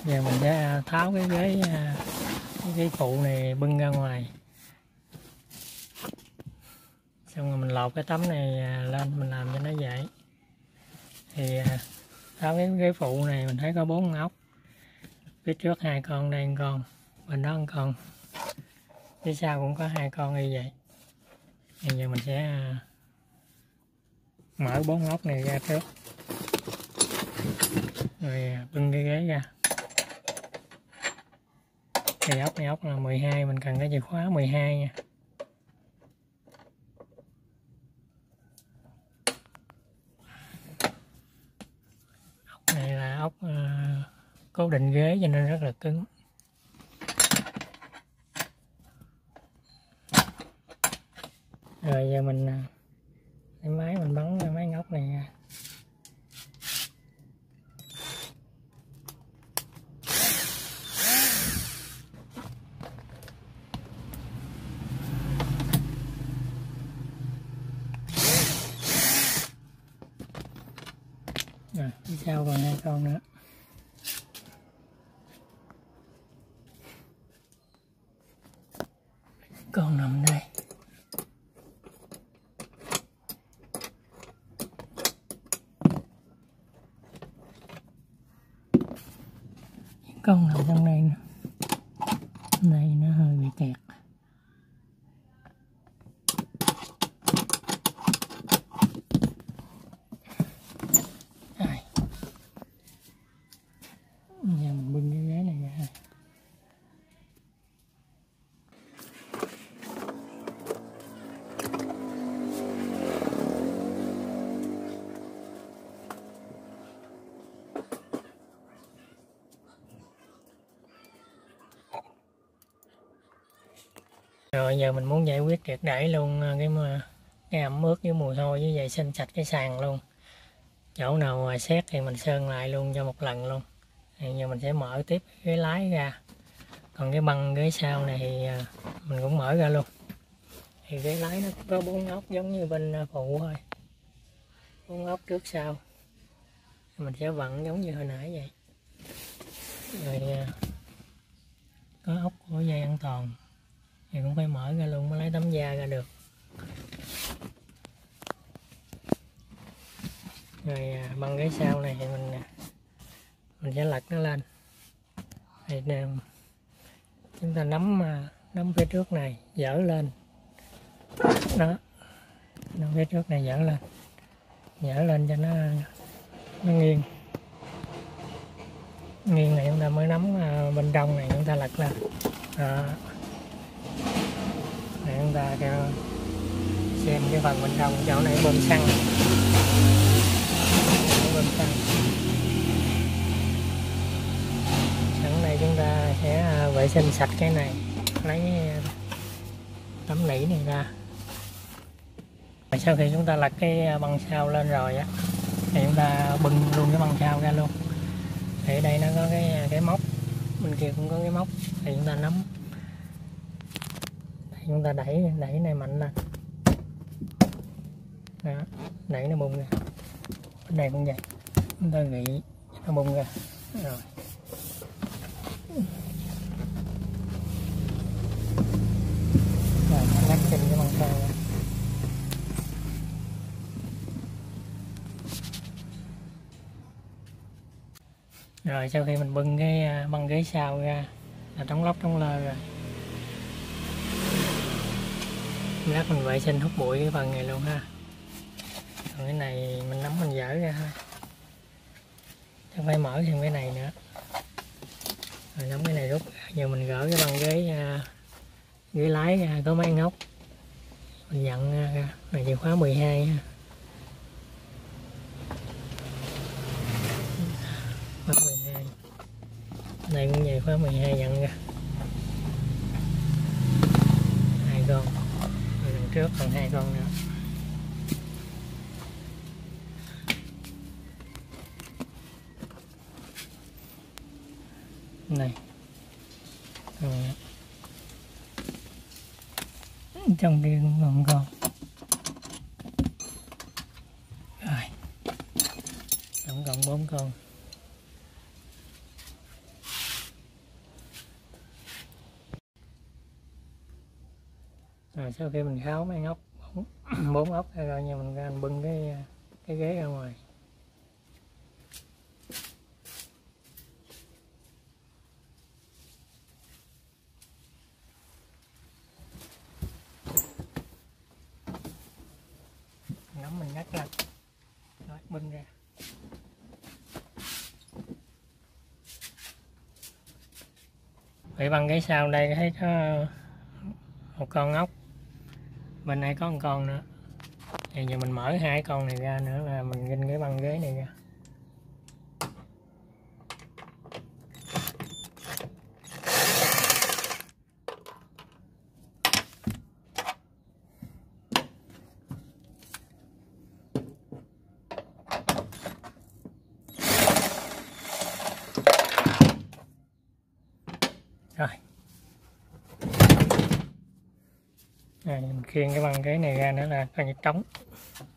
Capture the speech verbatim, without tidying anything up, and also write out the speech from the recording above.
Giờ mình sẽ tháo cái ghế cái ghế phụ này bưng ra ngoài, xong rồi mình lột cái tấm này lên mình làm cho nó dễ. Thì tháo cái ghế phụ này mình thấy có bốn con ốc, phía trước hai con, đây một con, bên đó một con, phía sau cũng có hai con như vậy. Bây giờ mình sẽ mở bốn ốc này ra trước, rồi bưng cái ghế ra. Thì ốc này ốc là mười hai, mình cần cái chìa khóa mười hai nha. Ốc này là ốc uh, cố định ghế cho nên rất là cứng. Rồi giờ mình lấy máy mình bắn cái máy ốc này ra. Rồi, phía sau còn hai con nữa. Con nằm đây. Con nằm trong đây nữa. Này nó hơi bị kẹt. Giờ mình bưng cái ghế này ra. Rồi giờ mình muốn giải quyết triệt để luôn cái mà cái ẩm ướt với mùi hôi với vệ sinh sạch cái sàn luôn. Chỗ nào ngoài xét thì mình sơn lại luôn cho một lần luôn. Thì giờ mình sẽ mở tiếp cái lái ra. Còn cái băng ghế sau này thì mình cũng mở ra luôn. Thì cái lái nó có bốn ốc giống như bên phụ thôi, bốn ốc trước sau. Mình sẽ vặn giống như hồi nãy vậy. Rồi có ốc của dây an toàn thì cũng phải mở ra luôn mới lấy tấm da ra được. Rồi băng ghế sau này thì mình mình sẽ lật nó lên. Thì chúng ta nắm nắm phía trước này dỡ lên đó, nắm phía trước này dỡ lên dỡ lên cho nó nó nghiêng nghiêng này chúng ta mới nắm bên trong này chúng ta lật lên đó. Này chúng ta cho xem cái phần bên trong, chỗ này bơm xăng bơm xăng sẵn đây chúng ta sẽ vệ sinh sạch cái này, lấy tấm nỉ này ra. Và sau khi chúng ta lật cái băng sau lên rồi á thì chúng ta bưng luôn cái băng sau ra luôn. Thì ở đây nó có cái cái móc, bên kia cũng có cái móc, thì chúng ta nắm, thì chúng ta đẩy đẩy này mạnh lên đó, đẩy nó bung ra. Bên này cũng vậy, chúng ta gị nó bung ra rồi. Rồi lắc trên cái băng sau ra. Rồi sau khi mình bưng cái băng ghế sau ra là trống lóc trống lơ rồi, lát mình vệ sinh hút bụi cái phần này luôn ha. Còn cái này mình nắm mình dỡ ra thôi, chắc phải mở thêm cái này nữa. Rồi nắm cái này rút ra. Giờ mình gỡ cái băng ghế ghế lái ra, có mấy ngóc mình dặn ra, này chìa khóa mười hai ha. Khóa mười hai này cũng vậy, khóa mười hai dặn ra hai con, rồi đằng trước còn hai con nữa. Này rồi. Trong kia cũng còn con. Rồi tổng cộng bốn con. Rồi sau khi mình kháo mấy ốc bốn ốc rồi nha, mình ra mình bưng cái cái ghế ra ngoài. Nắm mình ngắt lên rồi bưng ra. Vậy bằng cái sau đây thấy có một con ốc, bên này có một con nữa. Thì giờ mình mở hai con này ra nữa là mình ghim cái băng ghế này ra. Rồi. Rồi mình khiêng cái băng ghế này ra nữa là coi như trống.